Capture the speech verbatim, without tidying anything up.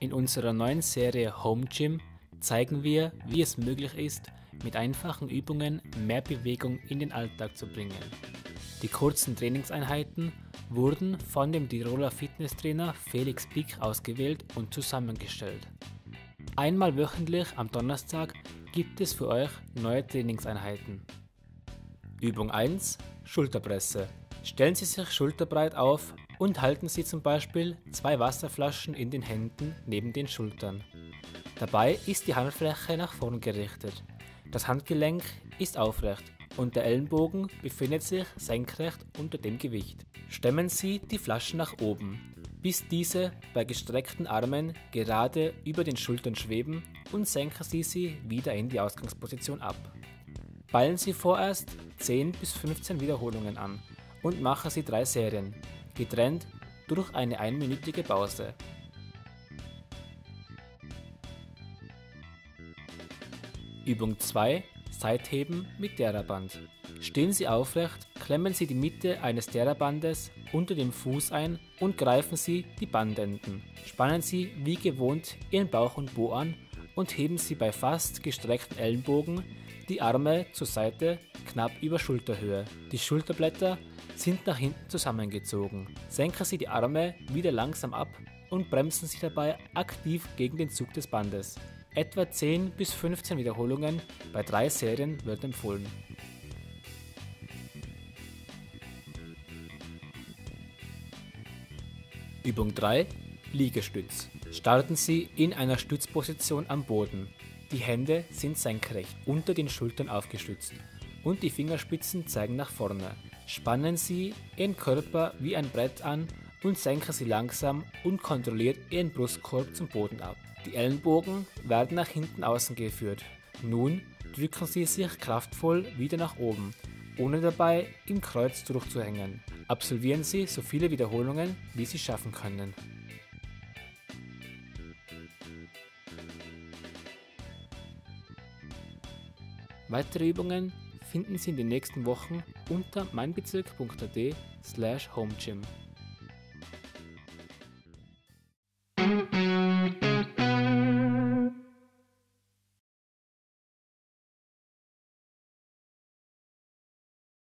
In unserer neuen Serie Home Gym zeigen wir, wie es möglich ist, mit einfachen Übungen mehr Bewegung in den Alltag zu bringen. Die kurzen Trainingseinheiten wurden von dem Tiroler Fitnesstrainer Felix Pick ausgewählt und zusammengestellt. Einmal wöchentlich am Donnerstag gibt es für euch neue Trainingseinheiten. Übung eins: Schulterpresse. Stellen Sie sich schulterbreit auf und halten Sie zum Beispiel zwei Wasserflaschen in den Händen neben den Schultern. Dabei ist die Handfläche nach vorn gerichtet. Das Handgelenk ist aufrecht und der Ellenbogen befindet sich senkrecht unter dem Gewicht. Stemmen Sie die Flaschen nach oben, bis diese bei gestreckten Armen gerade über den Schultern schweben, und senken Sie sie wieder in die Ausgangsposition ab. Peilen Sie vorerst zehn bis fünfzehn Wiederholungen an und machen Sie drei Serien, getrennt durch eine einminütige Pause. Übung zwei: Seitheben mit Theraband. Stehen Sie aufrecht, klemmen Sie die Mitte eines Therabandes unter dem Fuß ein und greifen Sie die Bandenden. Spannen Sie wie gewohnt Ihren Bauch und Po an und heben Sie bei fast gestreckten Ellenbogen die Arme zur Seite knapp über Schulterhöhe. Die Schulterblätter sind nach hinten zusammengezogen. Senken Sie die Arme wieder langsam ab und bremsen Sie dabei aktiv gegen den Zug des Bandes. Etwa zehn bis fünfzehn Wiederholungen bei drei Serien wird empfohlen. Übung drei: Liegestütz. Starten Sie in einer Stützposition am Boden. Die Hände sind senkrecht unter den Schultern aufgestützt und die Fingerspitzen zeigen nach vorne. Spannen Sie Ihren Körper wie ein Brett an und senken Sie langsam und kontrolliert Ihren Brustkorb zum Boden ab. Die Ellenbogen werden nach hinten außen geführt. Nun drücken Sie sich kraftvoll wieder nach oben, ohne dabei im Kreuz durchzuhängen. Absolvieren Sie so viele Wiederholungen, wie Sie schaffen können. Weitere Übungen finden Sie in den nächsten Wochen unter meinbezirk punkt at slash homegym.